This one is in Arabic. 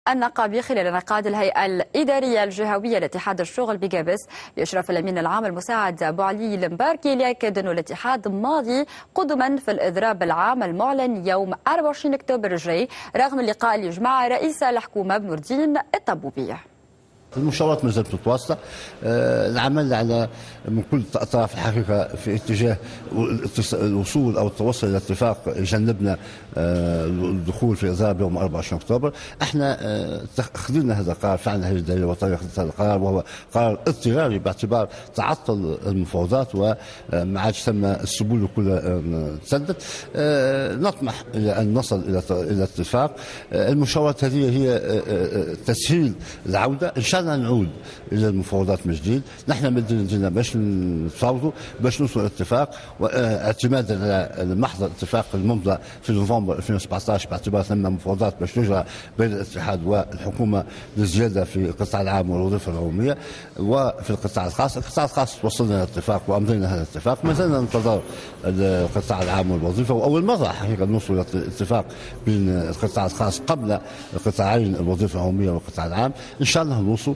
النقابي خلال انعقاد الهيئة الإدارية الجهوية لاتحاد الشغل بجابس يشرف الأمين العام المساعد أبو علي المباركي ليأكد أن الاتحاد ماضي قدما في الإضراب العام المعلن يوم 24 أكتوبر الجاي رغم اللقاء اللي يجمع رئيس الحكومة بنور الدين الطبوبي. المشاورات ما زالت متواصلة، العمل على من كل الأطراف الحقيقة في اتجاه الوصول أو التوصل إلى اتفاق يجنبنا الدخول في إضراب يوم 24 أكتوبر. احنا خذلنا هذا القرار، فعلا هذه الدليل الوطنية خذت هذا القرار وهو قرار اضطراري باعتبار تعطل المفاوضات وما عادش ثم السبل كلها تسدت. نطمح إلى أن نصل إلى اتفاق. المشاورات هذه هي تسهيل العودة، إن شاء الله نعود إلى المفاوضات من جديد. نحن مدينا باش نتفاوضوا باش نوصلوا لاتفاق، واعتمادا على محضر الاتفاق الممضى في نوفمبر 2017 باعتبار ثم مفاوضات باش تجرى بين الاتحاد والحكومة للزيادة في القطاع العام والوظيفة العمومية وفي القطاع الخاص. القطاع الخاص وصلنا إلى اتفاق وأمضينا هذا الاتفاق، ما زلنا ننتظر القطاع العام والوظيفة، وأول مرة حقيقة نوصل إلى اتفاق بين القطاع الخاص قبل القطاعين الوظيفة العمومية والقطاع العام. إن شاء الله نوصل